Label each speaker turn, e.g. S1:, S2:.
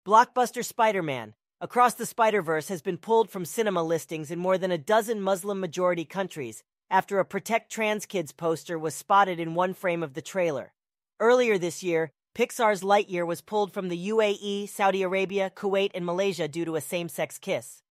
S1: Blockbuster Spider-Man, Across the Spider-Verse has been pulled from cinema listings in more than a dozen Muslim-majority countries after a Protect Trans Kids poster was spotted in one frame of the trailer. Earlier this year, Pixar's Lightyear was pulled from the UAE, Saudi Arabia, Kuwait, and Malaysia due to a same-sex kiss.